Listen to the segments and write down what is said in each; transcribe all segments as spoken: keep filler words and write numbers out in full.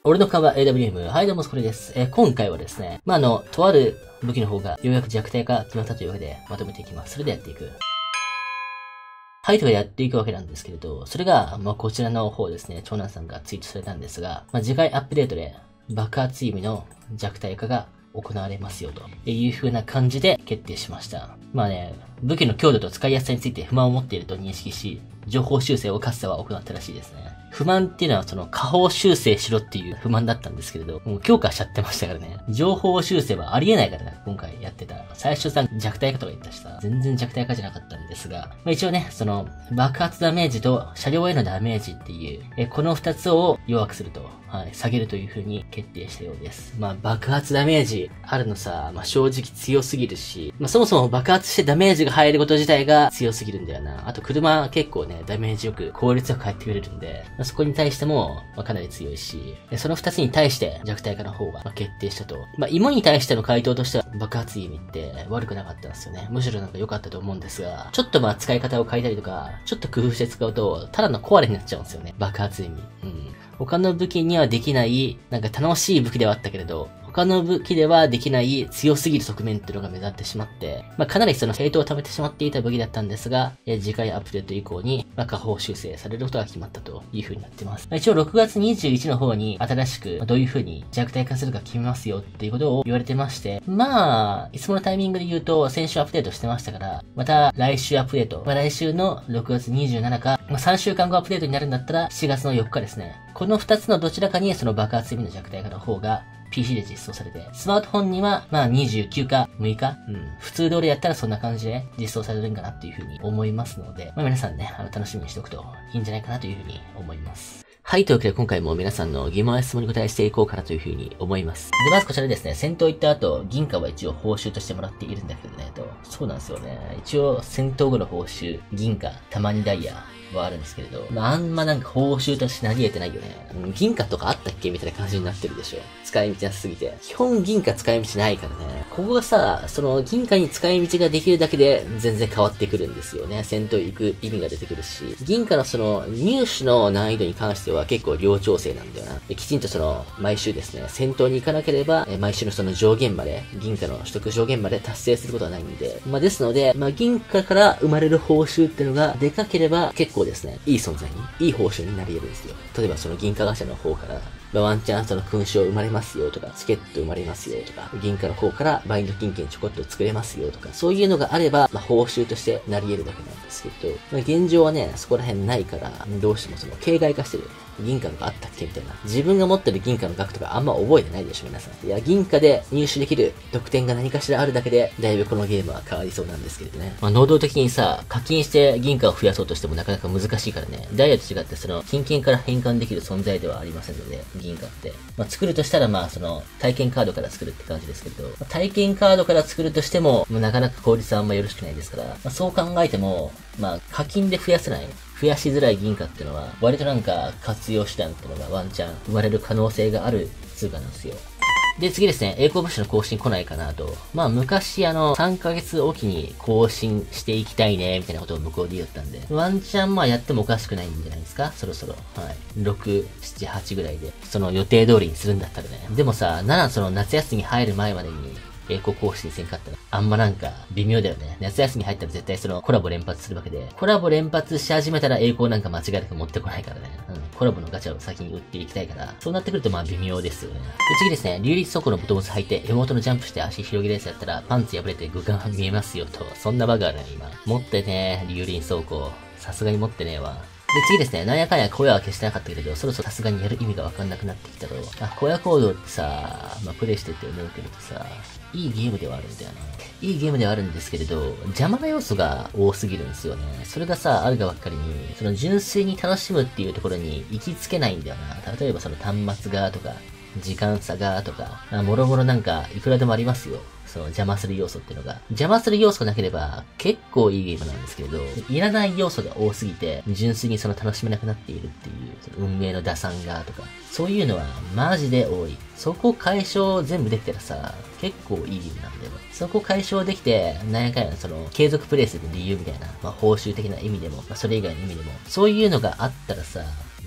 俺の顔は エーダブリューエム。はい、どうも、これです。えー、今回はですね、まあ、あの、とある武器の方がようやく弱体化決まったというわけで、まとめていきます。それでやっていく。はい、とかやっていくわけなんですけれど、それが、まあ、こちらの方ですね、長男さんがツイートされたんですが、まあ、次回アップデートで爆発意味の弱体化が行われますよという風な感じで決定しました。まあね、武器の強度と使いやすさについて不満を持っていると認識し、情報修正をカッサは行ったらしいですね。不満っていうのはその下方修正しろっていう不満だったんですけれど、もう強化しちゃってましたからね。情報修正はありえないからね、今回やってた。最初さ、弱体化とか言ったしさ、全然弱体化じゃなかったんですが、まあ、一応ね、その爆発ダメージと車両へのダメージっていう、えこの二つを弱くすると、はい、下げるという風に決定したようです。まあ爆発ダメージあるのさ、まあ正直強すぎるし、まあそもそも爆発してダメージが入ること自体が強すぎるんだよな。あと車結構ね、ダメージよく効率よく返ってくれるんで、まあ、そこに対しても、まあ、かなり強いし、その二つに対して弱体化の方が決定したと。まあ芋に対しての回答としては爆発意味って悪くなかったんですよね。むしろなんか良かったと思うんですが、ちょっとまあ使い方を変えたりとか、ちょっと工夫して使うと、ただの壊れになっちゃうんですよね。爆発意味。うん。他の武器にはできない、なんか楽しい武器ではあったけれど、他の武器ではできない強すぎる側面っていうのが目立ってしまって、まあかなりそのヘイトを溜めてしまっていた武器だったんですが、え次回アップデート以降に、まあ下方修正されることが決まったという風になってます。まあ、一応ろくがつにじゅういちの方に新しくどういう風に弱体化するか決めますよっていうことを言われてまして、まあ、いつものタイミングで言うと先週アップデートしてましたから、また来週アップデート、まあ来週のろくがつにじゅうしちか、まあさんしゅうかんごアップデートになるんだったらしがつのよっかですね。このふたつのどちらかにその爆発意味の弱体化の方がピーシー で実装されて、スマートフォンには、まあにじゅうくかむいか、うん、普通通りやったらそんな感じで実装されるんかなっていう風に思いますので、まあ皆さんね、あの楽しみにしておくといいんじゃないかなという風に思います。はい、というわけで今回も皆さんの疑問や質問に答えしていこうかなという風に思います。で、まずこちらですね、戦闘行った後、銀貨は一応報酬としてもらっているんだけどね、と。そうなんですよね。一応戦闘後の報酬、銀貨、たまにダイヤ、はあるんですけれど、まあ、あんまなんか報酬としてなり得てないよね。銀貨とかあったっけみたいな感じになってるでしょ。使い道なさすぎて。基本銀貨使い道ないからね。ここがさ、その銀貨に使い道ができるだけで全然変わってくるんですよね。戦闘行く意味が出てくるし。銀貨のその入手の難易度に関しては結構量調整なんだよな。きちんとその毎週ですね、戦闘に行かなければ、毎週のその上限まで、銀貨の取得上限まで達成することはないんで。まあですので、まあ銀貨から生まれる報酬っていうのがでかければ結構ですね、いい存在に、いい報酬になり得るんですよ。例えばその銀貨会社の方から、まあ、ワンチャンその勲章生まれますよとか、チケット生まれますよとか、銀貨の方からバインド金券ちょこっと作れますよとか、そういうのがあれば、まあ、報酬としてなり得るだけなんですけど、まあ、現状はね、そこら辺ないから、どうしてもその形骸化してる。銀貨のがあったっけみたいな。自分が持ってる銀貨の額とかあんま覚えてないでしょ、皆さん。いや、銀貨で入手できる得点が何かしらあるだけで、だいぶこのゲームは変わりそうなんですけれどね。まあ、能動的にさ、課金して銀貨を増やそうとしてもなかなか難しいからね。ダイヤと違ってその、金券から変換できる存在ではありませんので、銀貨って。まあ、作るとしたらまあ、その、体験カードから作るって感じですけど、まあ、体験カードから作るとしても、まあ、なかなか効率はあんまよろしくないですから、まあ、そう考えても、まあ、課金で増やせない。増やしづらい銀貨っていうのは、割となんか活用手段っていうのがワンチャン生まれる可能性がある通貨なんですよ。で、次ですね、栄光物資の更新来ないかなと。まあ、昔あの、さんかげつおきに更新していきたいね、みたいなことを向こうで言ったんで、ワンチャンまあやってもおかしくないんじゃないですかそろそろ。はい。ろく、なな、はちぐらいで、その予定通りにするんだったらね。でもさ、ならその夏休み入る前までに、栄光更新せんかったら、あんまなんか、微妙だよね。夏休み入ったら絶対そのコラボ連発するわけで、コラボ連発し始めたら栄光なんか間違いなく持ってこないからね。うん。コラボのガチャを先に売っていきたいから、そうなってくるとまあ微妙ですよね。で、次ですね、流立速のボトムス履いて、手元のジャンプして足広げるやつやったら、パンツ破れて具が見えますよと。そんなバグあるね、今。持ってね、流輪走行。さすがに持ってねえわ。で、次ですね、なんやかんや小屋は消してなかったけれど、そろそろさすがにやる意味がわかんなくなってきたろう。あ、小屋行動ってさ、まあ、プレイしてて思うけれどさ、いいゲームではあるんだよな。いいゲームではあるんですけれど、邪魔な要素が多すぎるんですよね。それがさ、あるがばっかりに、その純粋に楽しむっていうところに行きつけないんだよな。例えばその端末がとか、時間差がとか、もろもろなんか、いくらでもありますよ。その邪魔する要素っていうのが。邪魔する要素がなければ、結構いいゲームなんですけれど、いらない要素が多すぎて、純粋にその楽しめなくなっているっていう、その運営の打算がとか、そういうのはマジで多い。そこ解消全部できたらさ、結構いいゲームなんだよ。そこ解消できて、なんやかんやその、継続プレイする理由みたいな、まあ報酬的な意味でも、まあそれ以外の意味でも、そういうのがあったらさ、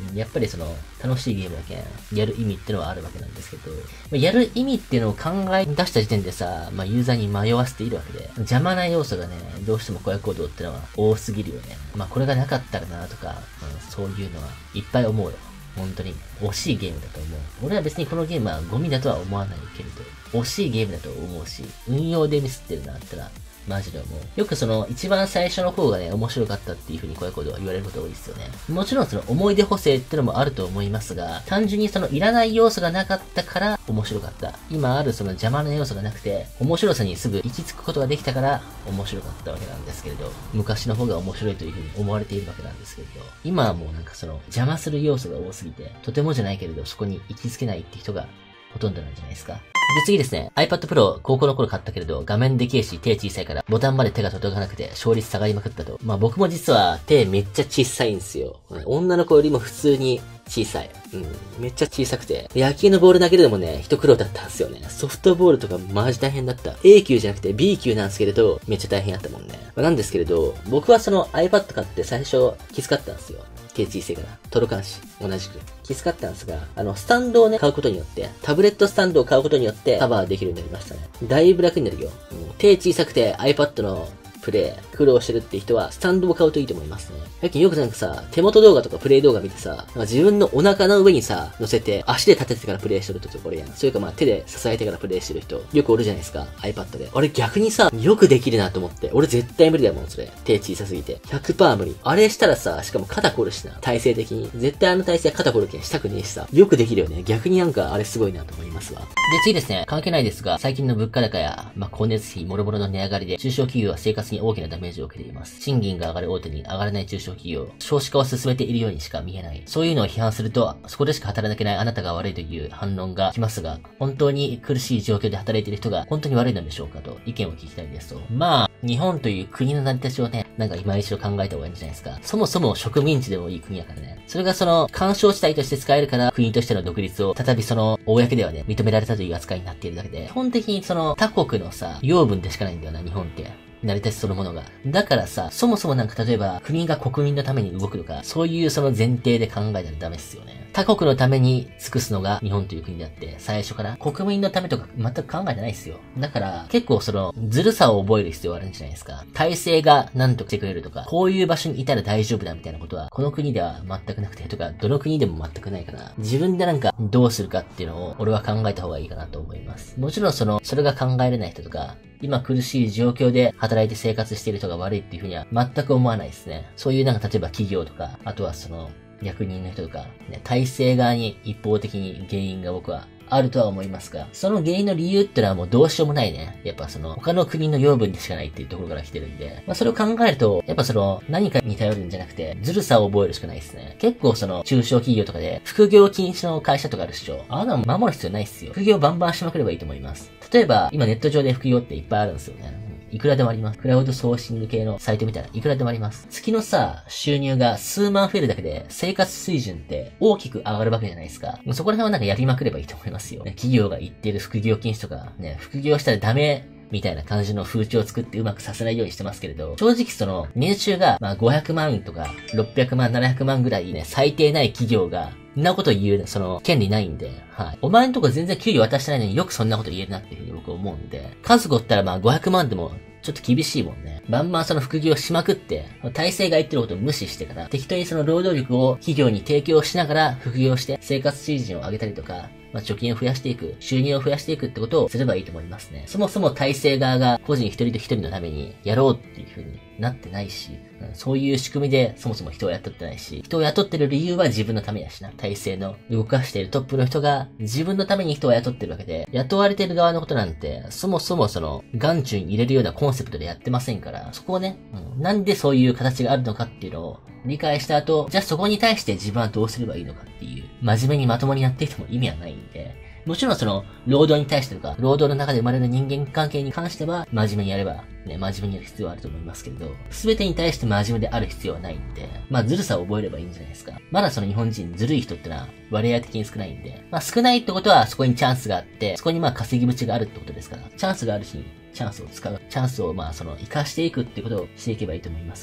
やっぱりその、楽しいゲームだけやる意味ってのはあるわけなんですけど、やる意味っていうのを考え出した時点でさ、まあユーザーに迷わせているわけで、邪魔な要素がね、どうしても荒野行動ってのは多すぎるよね。まあこれがなかったらなとか、うん、そういうのはいっぱい思うよ。本当に惜しいゲームだと思う。俺は別にこのゲームはゴミだとは思わないけれど、惜しいゲームだと思うし、運用でミスってるなったら、マジで思う。よくその、一番最初の方がね、面白かったっていう風にこういうことは言われること多いですよね。もちろんその思い出補正ってのもあると思いますが、単純にそのいらない要素がなかったから面白かった。今あるその邪魔な要素がなくて、面白さにすぐ行き着くことができたから面白かったわけなんですけれど、昔の方が面白いという風に思われているわけなんですけれど、今はもうなんかその邪魔する要素が多すぎて、とてもじゃないけれどそこに行きつけないって人がほとんどなんじゃないですか。で、次ですね。iPad Pro 高校の頃買ったけれど、画面でけえし手小さいからボタンまで手が届かなくて勝率下がりまくったと。まあ僕も実は手めっちゃ小さいんですよ。女の子よりも普通に小さい。うん。めっちゃ小さくて。野球のボール投げるのもね、一苦労だったんですよね。ソフトボールとかマジ大変だった。A 級じゃなくて B 級なんですけれど、めっちゃ大変やったもんね。まあ、なんですけれど、僕はその iPad 買って最初気遣ったんですよ。手小さいから。届かんし、同じく。気遣ったんですが、あの、スタンドをね、買うことによって、タブレットスタンドを買うことによって、カバーできるようになりましたね。だいぶ楽になるよ。うん、手小さくて iPad のプレイ、苦労してるって人は、スタンドを買うといいと思いますね。最近よくなんかさ、手元動画とかプレイ動画見てさ、なんか自分のお腹の上にさ、乗せて、足で立ててからプレイしてる人とこれやん。それかまあ手で支えてからプレイしてる人、よくおるじゃないですか、iPad で。あれ逆にさ、よくできるなと思って。俺絶対無理だもん、それ。手小さすぎて。ひゃくパーセント無理。あれしたらさ、しかも肩凝るしな。体勢的に。絶対あの体勢は肩凝るけんしたくねえしさ。よくできるよね。逆になんかあれすごいなと思いますわ。で、次ですね。関係ないですが、最近の物価高や、まあ、光熱費、諸々の値上がりで、中小企業は生活に大きなダメージを受けています。賃金が上がる大手に上がらない中小企業、少子化を進めているようにしか見えない。そういうのを批判すると、そこでしか働けないあなたが悪いという反論が来ますが、本当に苦しい状況で働いている人が本当に悪いのでしょうかと意見を聞きたいですと。まあ、日本という国の成り立ちをね、なんか今一度考えた方がいいんじゃないですか。そもそも植民地でもいい国やからね。それがその、干渉地帯として使えるから、国としての独立を、再びその、公ではね、認められたという扱いになっているだけで、基本的にその、他国のさ、養分でしかないんだよな、日本って。成り立ちそのものが。だからさ、そもそもなんか例えば国が国民のために動くとか、そういうその前提で考えたらダメっすよね。他国のために尽くすのが日本という国であって、最初から国民のためとか全く考えてないっすよ。だから結構そのずるさを覚える必要があるんじゃないですか。体制が何とかしてくれるとか、こういう場所にいたら大丈夫だみたいなことは、この国では全くなくてとか、どの国でも全くないから、自分でなんかどうするかっていうのを俺は考えた方がいいかなと思います。もちろんその、それが考えれない人とか、今苦しい状況で働いて生活している人が悪いっていうふうには全く思わないですね。そういうなんか例えば企業とか、あとはその役人の人とか、ね、体制側に一方的に原因が僕はあるとは思いますが、その原因の理由ってのはもうどうしようもないね。やっぱその他の国の養分でしかないっていうところから来てるんで、まあそれを考えると、やっぱその何かに頼るんじゃなくて、ずるさを覚えるしかないですね。結構その中小企業とかで副業禁止の会社とかあるっしょ。あんなの守る必要ないっすよ。副業バンバンしまくればいいと思います。例えば、今ネット上で副業っていっぱいあるんですよね。いくらでもあります。クラウドソーシング系のサイトみたいな、いくらでもあります。月のさ、収入が数万増えるだけで、生活水準って大きく上がるわけじゃないですか。もうそこら辺はなんかやりまくればいいと思いますよ。ね、企業が言ってる副業禁止とか、ね、副業したらダメ、みたいな感じの風潮を作ってうまくさせないようにしてますけれど、正直その、年収が、まあごひゃくまんとか、ろっぴゃくまん、ななひゃくまんぐらいね、最低ない企業が、そんなこと言う、その、権利ないんで、はい。お前んとこ全然給料渡してないのによくそんなこと言えるなっていうふうに僕は思うんで、数ごったらまあごひゃくまんでも、ちょっと厳しいもんね。バンバンその副業しまくって、体制が言ってることを無視してから、適当にその労働力を企業に提供しながら副業して生活水準を上げたりとか、まあ、貯金を増やしていく、収入を増やしていくってことをすればいいと思いますね。そもそも体制側が個人一人と一人のためにやろうっていう風になってないし、そういう仕組みでそもそも人を雇ってないし、人を雇ってる理由は自分のためやしな。体制の動かしているトップの人が自分のために人を雇ってるわけで、雇われてる側のことなんて、そもそもその、眼中に入れるようなコンセプトでやってませんから、そこをね、うん、なんでそういう形があるのかっていうのを理解した後、じゃあそこに対して自分はどうすればいいのかっていう、真面目にまともにやっていても意味はないんで、もちろんその、労働に対してとか、労働の中で生まれる人間関係に関しては、真面目にやれば、ね、真面目にやる必要はあると思いますけれど、すべてに対して真面目である必要はないんで、まあ、ずるさを覚えればいいんじゃないですか。まだその日本人ずるい人ってのは、割合的に少ないんで、まあ、少ないってことはそこにチャンスがあって、そこにまあ稼ぎ口があるってことですから、チャンスがあるし、チャンスを使う。チャンスをまあその、活かしていくってことをしていけばいいと思いますけれど。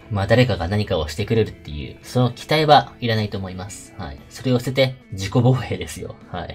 まあ誰かが何かをしてくれるっていう、その期待はいらないと思います。はい。それを捨てて自己防衛ですよ。はい。